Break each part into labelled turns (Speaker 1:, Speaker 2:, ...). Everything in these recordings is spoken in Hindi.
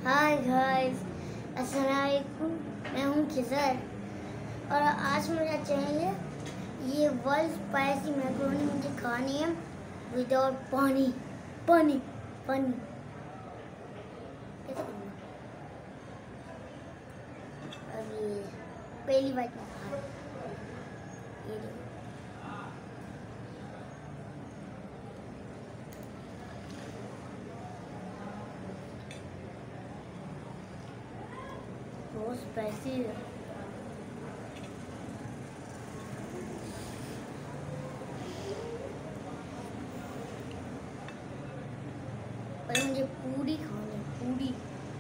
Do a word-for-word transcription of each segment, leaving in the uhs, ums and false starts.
Speaker 1: हाय गाइस, अस्सलाम वालेकुम। मैं हूँ खिजर और आज मेरा चैनल है। ये वर्ल्ड स्पाइसी मैकरोनी मुझे खानी है विदाउट पानी पानी पानी कैसे करना? अभी पहली बार मैं खा रहा हूँ। ये देखो, बहुत स्पाइसी है। पर मुझे पूरी खानी है, पूरी।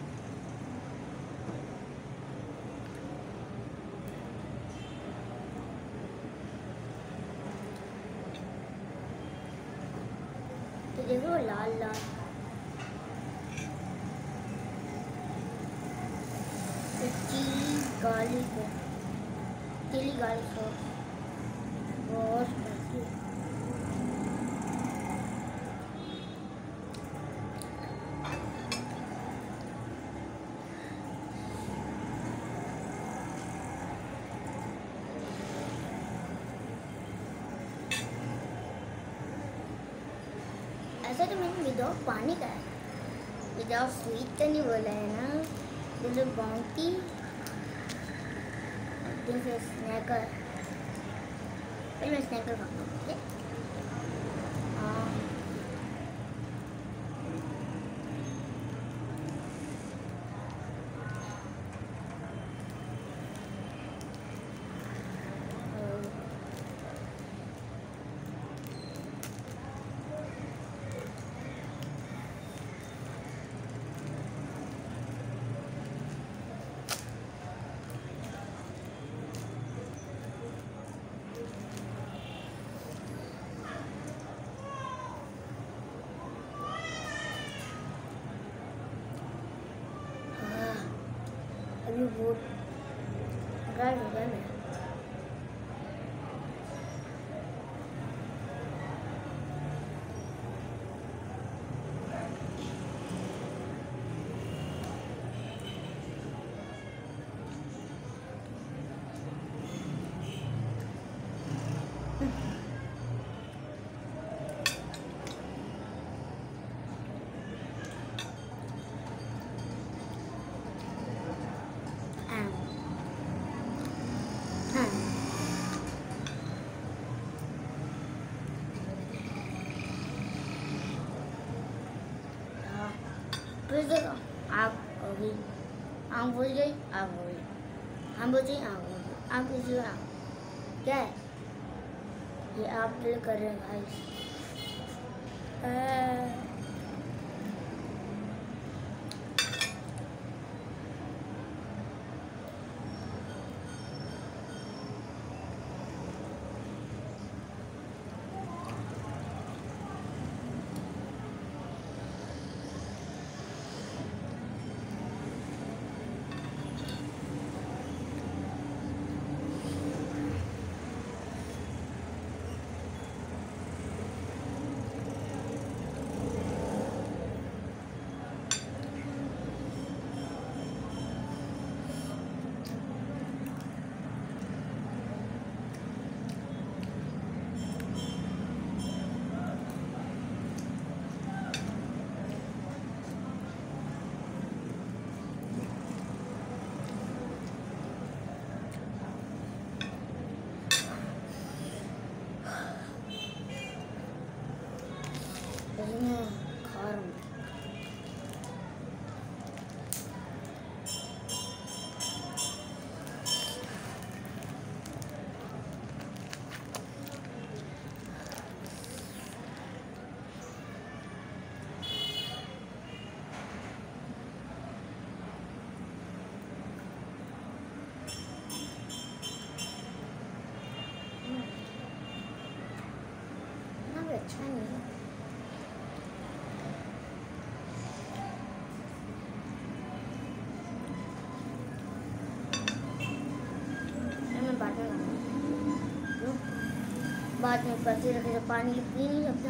Speaker 1: तो देखो लाल लाल चिली गार्लिक है, चिली गार्लिक सॉस बहुत स्पाइसी है। ऐसा तो मैंने विदाउट पानी का है, विदाउट स्वीट का नहीं बोला है ना। This is Bounty, this is Snicker. पहले मैं स्नैकर खाऊंगा, ओके? हाँ, अभी वो ड्राई हो गया मेरा। फिर देखो, आप अभी आम बोल गई, आप बोल गई, हम बोल गई, आप बोल गई, आप किसी को आम क्या है ये आप दिल कर रहे हैं भाई। मैं खा रहा हूँ। इतना भी अच्छा नहीं है। बाद में पैसे रखे तो पानी पी नहीं सकता।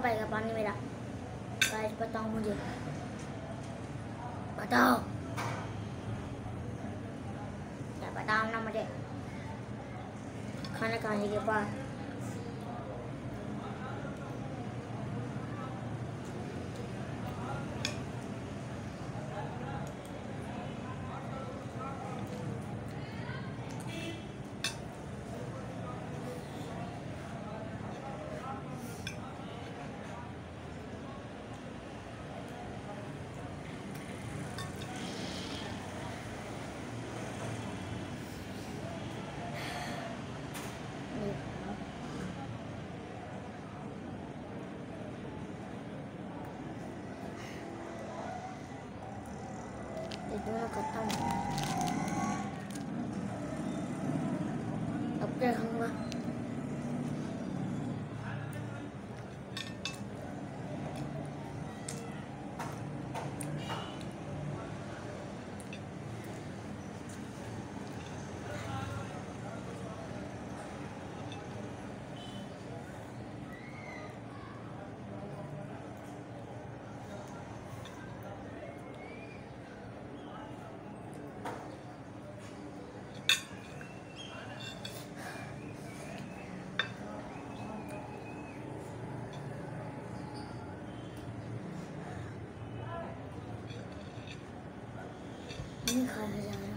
Speaker 1: कब आएगा पानी मेरा? गाइस बताओ मुझे, बताओ, क्या बताओ ना मुझे खाना खाने के बाद। ये दोनों खत्म, अब क्या खाऊंगा? नहीं खाया जा रहा।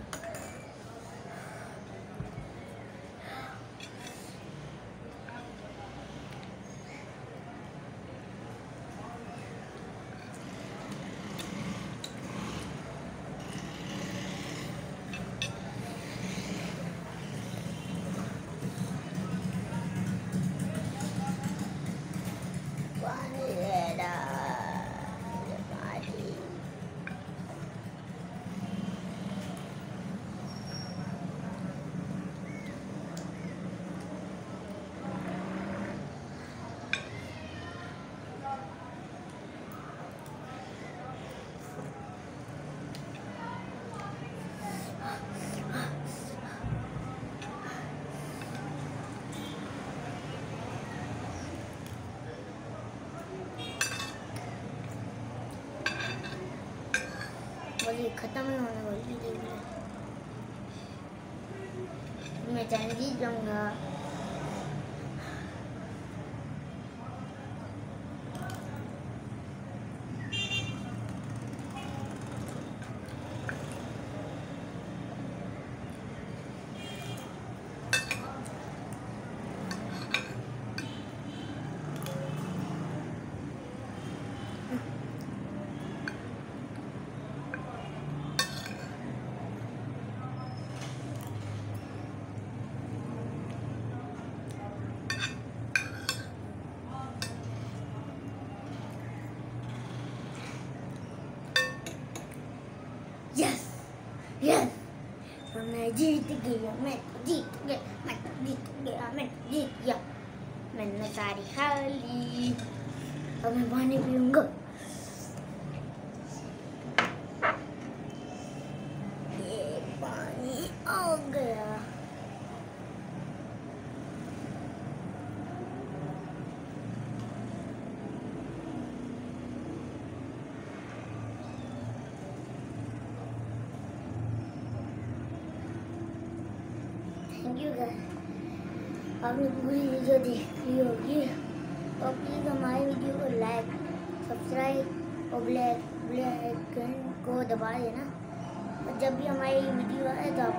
Speaker 1: पानी दे रहा, पानी। बोलिए खत्म नहीं होने वाली है, मैं चैनल जीत जाऊंगा। यस यस, मैं जीत गया, मैं जीत गया, मैं जीत गया, मैं जीत गया। मैंने सारी खा ली, अब मैं पानी पीऊंगा। ये पानी आ गया। थैंक यू गाइस, आपने पूरी वीडियो देख ली होगी, तो प्लीज़ हमारी वीडियो को लाइक, सब्सक्राइब और ब्लैक ब्लैक आइकन को दबा देना। और जब भी हमारी वीडियो आए तो